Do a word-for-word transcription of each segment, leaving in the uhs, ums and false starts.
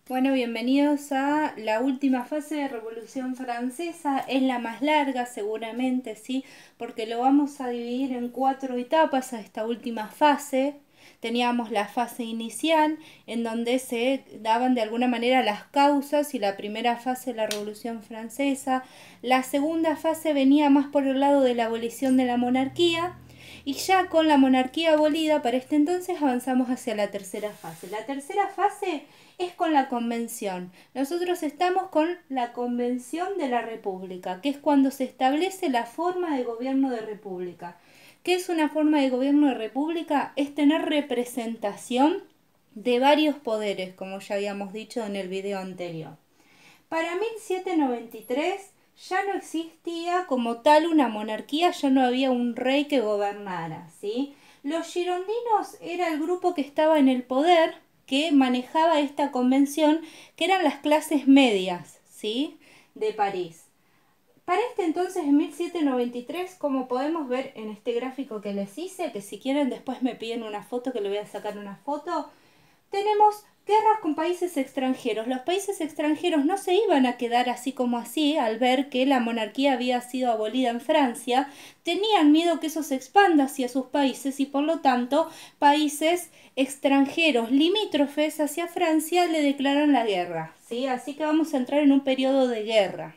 Bueno, bienvenidos a la última fase de Revolución Francesa. Es la más larga seguramente, ¿sí? Porque lo vamos a dividir en cuatro etapas a esta última fase. Teníamos la fase inicial, en donde se daban de alguna manera las causas y la primera fase de la Revolución Francesa. La segunda fase venía más por el lado de la abolición de la monarquía. Y ya con la monarquía abolida, para este entonces avanzamos hacia la tercera fase. La tercera fase es con la convención. Nosotros estamos con la convención de la república, que es cuando se establece la forma de gobierno de república. ¿Qué es una forma de gobierno de república? Es tener representación de varios poderes, como ya habíamos dicho en el video anterior. Para mil setecientos noventa y tres ya no existía como tal una monarquía, ya no había un rey que gobernara, ¿sí? Los girondinos era el grupo que estaba en el poder, que manejaba esta convención, que eran las clases medias, ¿sí? De París. Para este entonces, en mil setecientos noventa y tres, como podemos ver en este gráfico que les hice, que si quieren después me piden una foto, que le voy a sacar una foto, tenemos guerras con países extranjeros. Los países extranjeros no se iban a quedar así como así al ver que la monarquía había sido abolida en Francia. Tenían miedo que eso se expanda hacia sus países y por lo tanto países extranjeros limítrofes hacia Francia le declaran la guerra, ¿sí? Así que vamos a entrar en un periodo de guerra.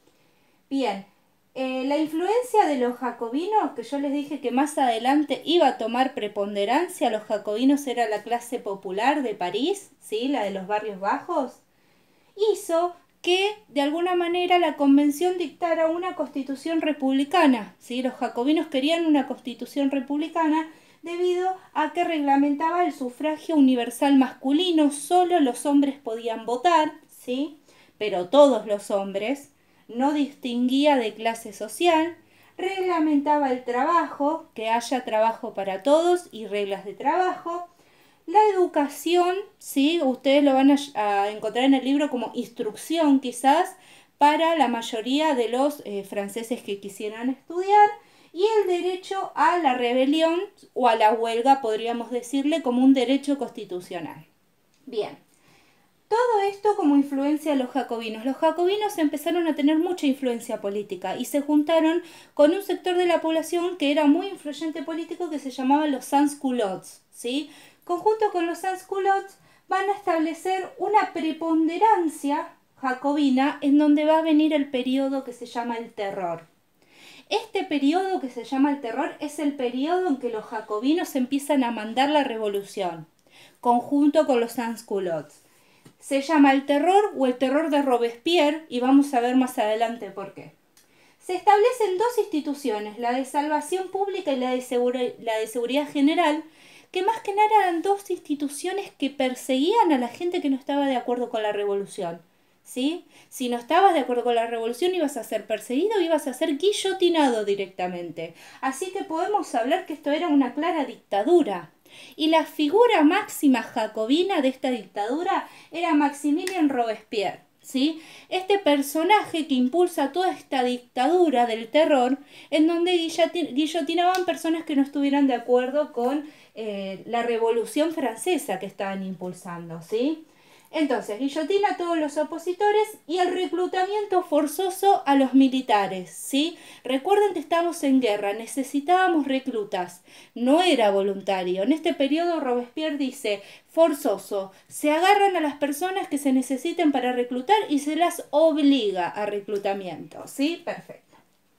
Bien, eh, la influencia de los jacobinos, que yo les dije que más adelante iba a tomar preponderancia. Los jacobinos era la clase popular de París, ¿sí? La de los barrios bajos, hizo que de alguna manera la convención dictara una constitución republicana, ¿sí? Los jacobinos querían una constitución republicana debido a que reglamentaba el sufragio universal masculino. Solo los hombres podían votar, ¿sí? Pero todos los hombres, no distinguía de clase social, reglamentaba el trabajo, que haya trabajo para todos y reglas de trabajo. La educación, ¿sí? Ustedes lo van a, a encontrar en el libro como instrucción quizás para la mayoría de los eh, franceses que quisieran estudiar. Y el derecho a la rebelión o a la huelga, podríamos decirle, como un derecho constitucional. Bien. Todo esto como influencia de los jacobinos. Los jacobinos empezaron a tener mucha influencia política y se juntaron con un sector de la población que era muy influyente político, que se llamaba los sans-culottes, ¿sí? Conjunto con los sans-culottes van a establecer una preponderancia jacobina en donde va a venir el periodo que se llama el terror. Este periodo que se llama el terror es el periodo en que los jacobinos empiezan a mandar la revolución, conjunto con los sans-culottes. Se llama el terror o el terror de Robespierre y vamos a ver más adelante por qué. Se establecen dos instituciones, la de salvación pública y la de, segura, la de seguridad general, que más que nada eran dos instituciones que perseguían a la gente que no estaba de acuerdo con la revolución, ¿sí? Si no estabas de acuerdo con la revolución ibas a ser perseguido, ibas a ser guillotinado directamente. Así que podemos hablar que esto era una clara dictadura. Y la figura máxima jacobina de esta dictadura era Maximilien Robespierre, ¿sí? Este personaje que impulsa toda esta dictadura del terror, en donde guillotinaban personas que no estuvieran de acuerdo con eh, la revolución francesa que estaban impulsando, ¿sí? Entonces, guillotina a todos los opositores y el reclutamiento forzoso a los militares, ¿sí? Recuerden que estamos en guerra, necesitábamos reclutas, no era voluntario. En este periodo Robespierre dice, forzoso, se agarran a las personas que se necesiten para reclutar y se las obliga a reclutamiento, ¿sí? Perfecto.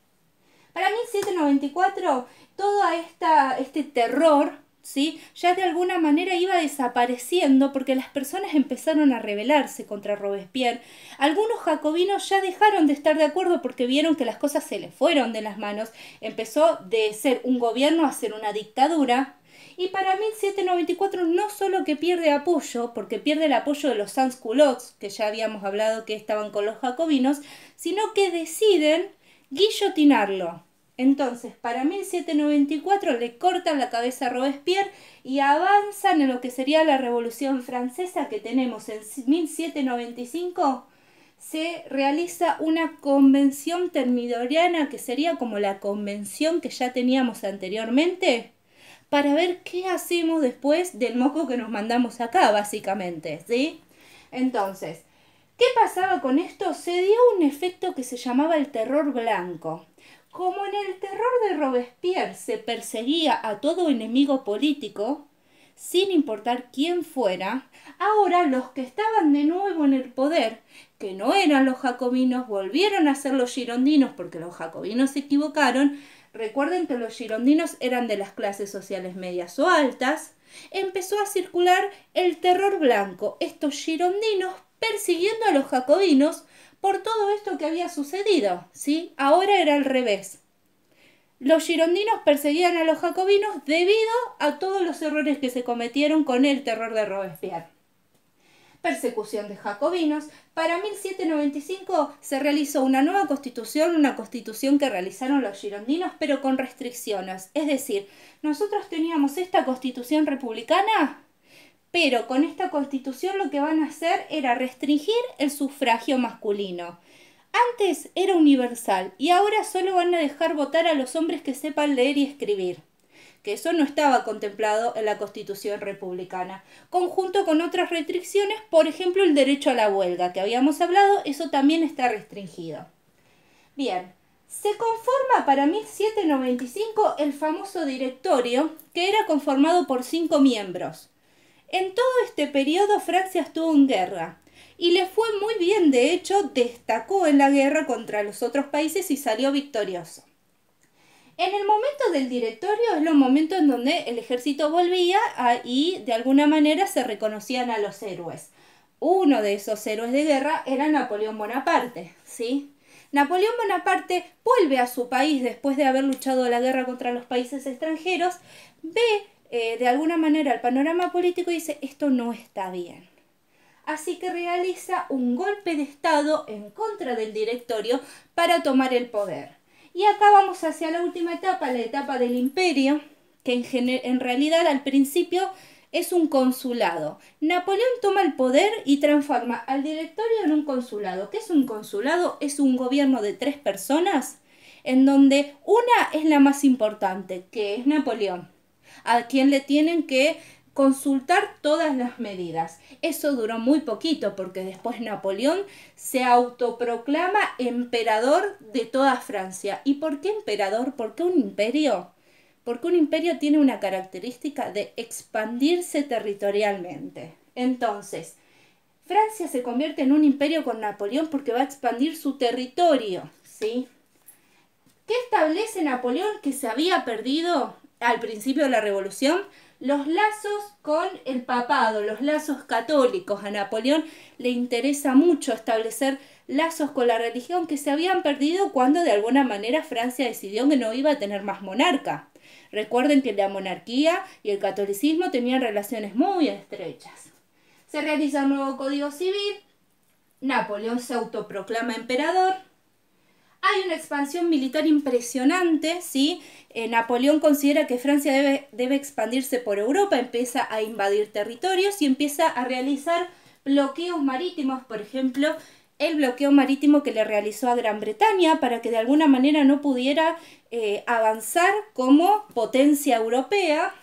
Para mil setecientos noventa y cuatro, todo esta, este terror, ¿sí? Ya de alguna manera iba desapareciendo porque las personas empezaron a rebelarse contra Robespierre. Algunos jacobinos ya dejaron de estar de acuerdo porque vieron que las cosas se les fueron de las manos. Empezó de ser un gobierno a ser una dictadura. Y para mil setecientos noventa y cuatro no solo que pierde apoyo, porque pierde el apoyo de los sans-culottes, que ya habíamos hablado que estaban con los jacobinos, sino que deciden guillotinarlo. Entonces, para mil setecientos noventa y cuatro le cortan la cabeza a Robespierre y avanzan en lo que sería la Revolución Francesa que tenemos en mil setecientos noventa y cinco. Se realiza una convención termidoriana que sería como la convención que ya teníamos anteriormente para ver qué hacemos después del moco que nos mandamos acá, básicamente, ¿sí? Entonces, ¿qué pasaba con esto? Se dio un efecto que se llamaba el terror blanco. Como en el terror de Robespierre se perseguía a todo enemigo político, sin importar quién fuera, ahora los que estaban de nuevo en el poder, que no eran los jacobinos, volvieron a ser los girondinos porque los jacobinos se equivocaron. Recuerden que los girondinos eran de las clases sociales medias o altas. Empezó a circular el terror blanco, estos girondinos persiguiendo a los jacobinos por todo esto que había sucedido, ¿sí? Ahora era al revés. Los girondinos perseguían a los jacobinos debido a todos los errores que se cometieron con el terror de Robespierre. Persecución de jacobinos. Para mil setecientos noventa y cinco se realizó una nueva constitución, una constitución que realizaron los girondinos, pero con restricciones. Es decir, nosotros teníamos esta constitución republicana, pero con esta constitución lo que van a hacer era restringir el sufragio masculino. Antes era universal y ahora solo van a dejar votar a los hombres que sepan leer y escribir, que eso no estaba contemplado en la Constitución republicana, conjunto con otras restricciones, por ejemplo el derecho a la huelga, que habíamos hablado, eso también está restringido. Bien, se conforma para mil setecientos noventa y cinco el famoso directorio, que era conformado por cinco miembros. En todo este periodo Francia estuvo en guerra. Y le fue muy bien, de hecho, destacó en la guerra contra los otros países y salió victorioso. En el momento del directorio es los momentos en donde el ejército volvía a, y de alguna manera se reconocían a los héroes. Uno de esos héroes de guerra era Napoleón Bonaparte, ¿sí? Napoleón Bonaparte vuelve a su país después de haber luchado la guerra contra los países extranjeros, ve eh, de alguna manera el panorama político y dice, esto no está bien. Así que realiza un golpe de estado en contra del directorio para tomar el poder. Y acá vamos hacia la última etapa, la etapa del imperio, que en, en realidad al principio es un consulado. Napoleón toma el poder y transforma al directorio en un consulado. ¿Qué es un consulado? Es un gobierno de tres personas, en donde una es la más importante, que es Napoleón, a quien le tienen que consultar todas las medidas. Eso duró muy poquito porque después Napoleón se autoproclama emperador de toda Francia. ¿Y por qué emperador? ¿Por qué un imperio? Porque un imperio tiene una característica de expandirse territorialmente. Entonces, Francia se convierte en un imperio con Napoleón porque va a expandir su territorio, ¿sí? ¿Qué establece Napoleón que se había perdido al principio de la Revolución? Los lazos con el papado, los lazos católicos. A Napoleón le interesa mucho establecer lazos con la religión que se habían perdido cuando de alguna manera Francia decidió que no iba a tener más monarca. Recuerden que la monarquía y el catolicismo tenían relaciones muy estrechas. Se realiza un nuevo código civil, Napoleón se autoproclama emperador. Hay una expansión militar impresionante, ¿sí? Eh, Napoleón considera que Francia debe, debe expandirse por Europa, empieza a invadir territorios y empieza a realizar bloqueos marítimos, por ejemplo, el bloqueo marítimo que le realizó a Gran Bretaña para que de alguna manera no pudiera eh, avanzar como potencia europea.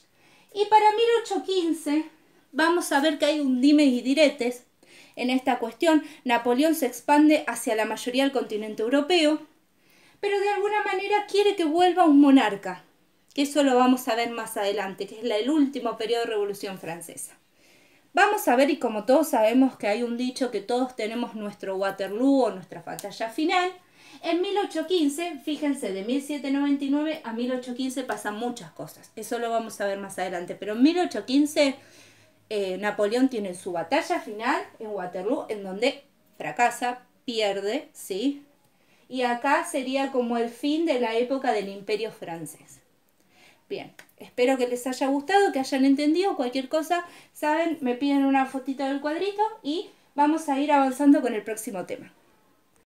Y para mil ochocientos quince vamos a ver que hay un dimes y diretes. En esta cuestión, Napoleón se expande hacia la mayoría del continente europeo, pero de alguna manera quiere que vuelva un monarca, que eso lo vamos a ver más adelante, que es el último periodo de Revolución Francesa. Vamos a ver, y como todos sabemos que hay un dicho que todos tenemos nuestro Waterloo o nuestra batalla final, en mil ochocientos quince, fíjense, de mil setecientos noventa y nueve a mil ochocientos quince pasan muchas cosas, eso lo vamos a ver más adelante, pero en mil ochocientos quince... Eh, Napoleón tiene su batalla final en Waterloo, en donde fracasa, pierde, ¿sí? Y acá sería como el fin de la época del Imperio francés. Bien, espero que les haya gustado, que hayan entendido. Cualquier cosa, saben, me piden una fotito del cuadrito y vamos a ir avanzando con el próximo tema.